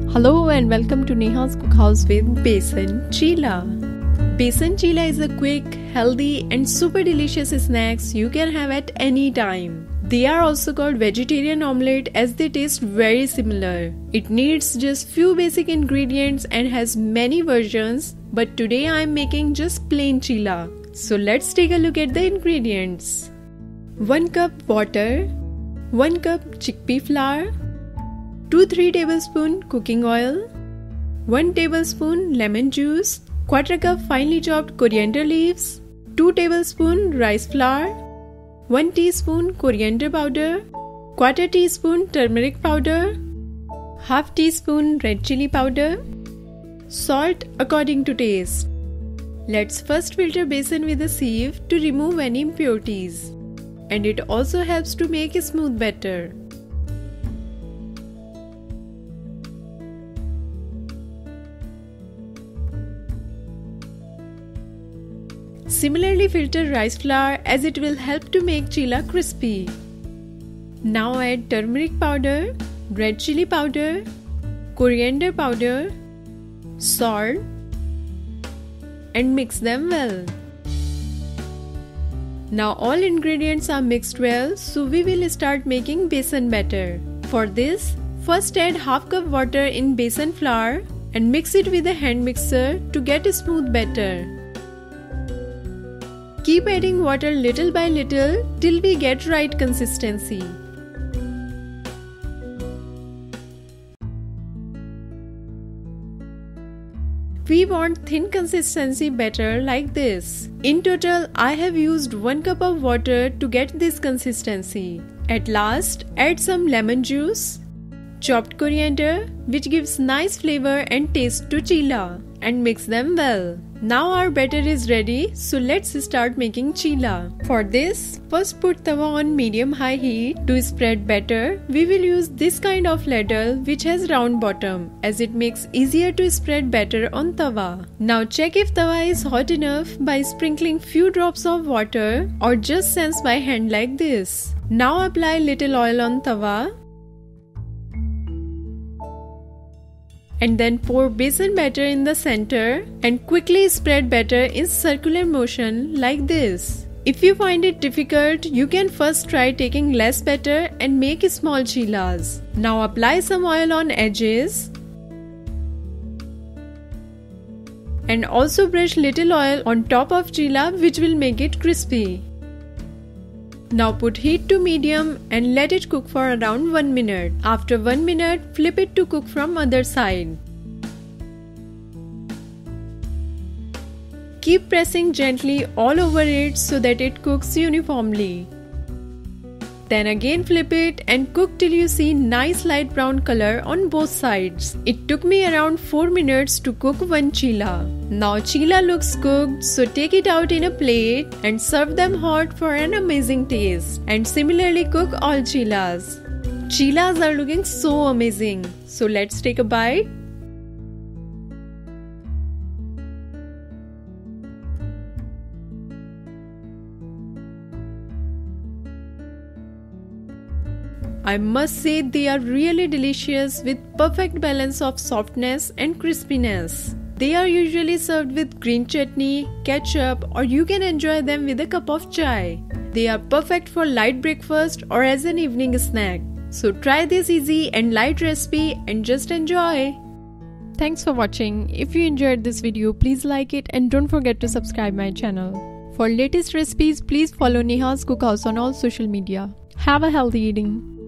Hello and welcome to Neha's Cookhouse with Besan Chilla. Besan Chilla is a quick, healthy and super delicious snacks you can have at any time. They are also called vegetarian omelette as they taste very similar. It needs just few basic ingredients and has many versions, but today I am making just plain chilla. So let's take a look at the ingredients. 1 cup water, 1 cup chickpea flour, 2-3 tablespoon cooking oil, 1 tablespoon lemon juice, 1/4 cup finely chopped coriander leaves, 2 tablespoon rice flour, 1 teaspoon coriander powder, 1/4 teaspoon turmeric powder, 1/2 teaspoon red chili powder, salt according to taste. Let's first filter besan with a sieve to remove any impurities, and it also helps to make a smooth batter. Similarly, filter rice flour as it will help to make chilla crispy. Now add turmeric powder, red chili powder, coriander powder, salt and mix them well. Now all ingredients are mixed well, so we will start making besan batter. For this, first add 1/2 cup water in besan flour and mix it with a hand mixer to get a smooth batter. Keep adding water little by little till we get right consistency. We want thin consistency batter like this. In total, I have used 1 cup of water to get this consistency. At last, add some lemon juice, chopped coriander which gives nice flavor and taste to chilla, and mix them well. Now our batter is ready, so let's start making chilla. For this, first put tawa on medium-high heat. To spread batter, we will use this kind of ladle which has round bottom as it makes easier to spread batter on tawa. Now check if tawa is hot enough by sprinkling few drops of water or just sense by hand like this. Now apply little oil on tawa and then pour besan batter in the center and quickly spread batter in circular motion like this. If you find it difficult, you can first try taking less batter and make small chillas. Now apply some oil on edges and also brush little oil on top of chilla which will make it crispy. Now put heat to medium and let it cook for around 1 minute. After 1 minute, flip it to cook from other side. Keep pressing gently all over it so that it cooks uniformly. Then again flip it and cook till you see nice light brown color on both sides. It took me around 4 minutes to cook one chilla. Now chilla looks cooked, so take it out in a plate and serve them hot for an amazing taste. And similarly cook all chillas. Chillas are looking so amazing. So let's take a bite. I must say they are really delicious with perfect balance of softness and crispiness. They are usually served with green chutney, ketchup, or you can enjoy them with a cup of chai. They are perfect for light breakfast or as an evening snack. So try this easy and light recipe and just enjoy. Thanks for watching. If you enjoyed this video, please like it and don't forget to subscribe my channel. For latest recipes, please follow Neha's Cookhouse on all social media. Have a healthy eating.